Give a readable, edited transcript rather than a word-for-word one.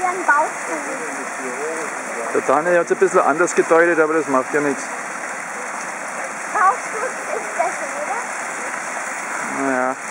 einen Bauchstuhl. Der Daniel hat es ein bisschen anders gedeutet, aber das macht ja nichts. Bauchstuhl ist besser, oder? Naja.